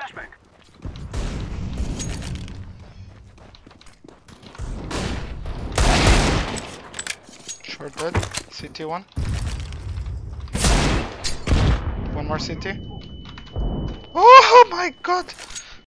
Short dead. CT one. One more CT. Oh my god!